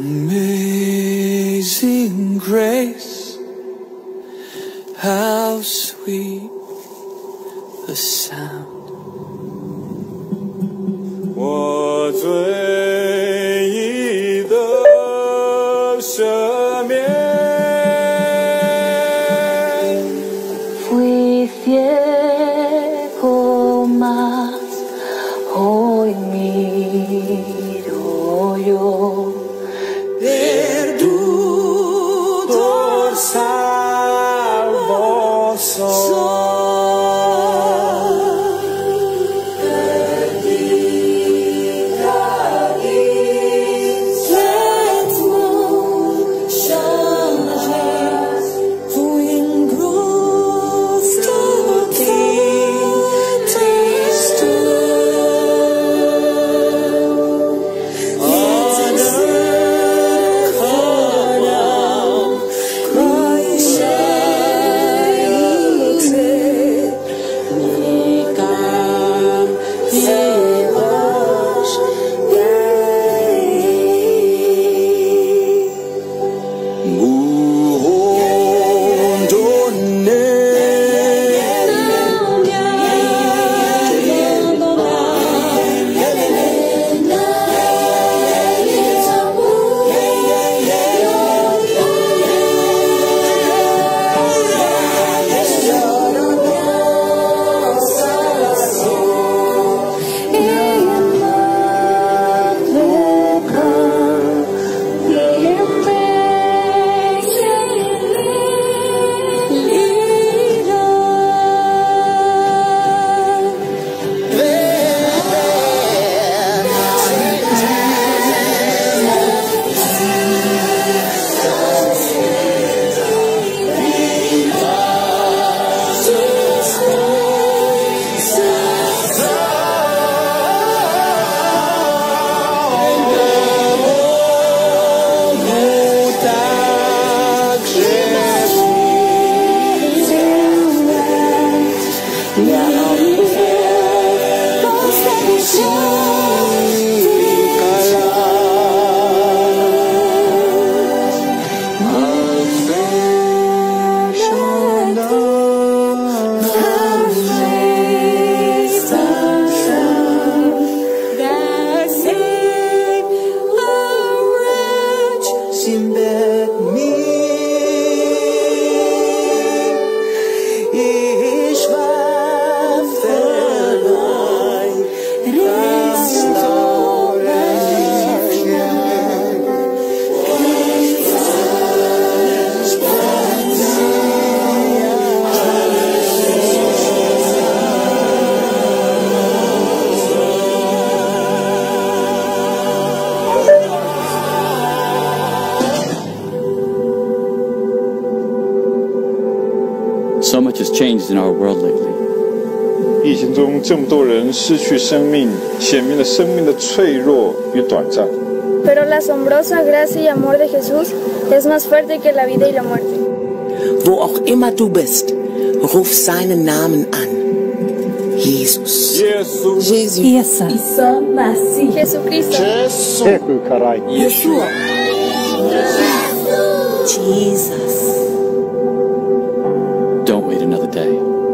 Amazing grace, how sweet the sound. 我罪已得赦免。 Fui ciego, mas hoy miro yo. Perdutor salvo soy. So much has changed in our world lately. 疫情中这么多人失去生命，显明了生命的脆弱与短暂。 Pero la asombrosa gracia y amor de Jesús es más fuerte que la vida y la muerte. Wo auch immer du bist, ruf seinen Namen an. Jesus. Jesus. Jesus. Isa Masih. Jesucristo. Yeshua. Jesus. Don't wait another day.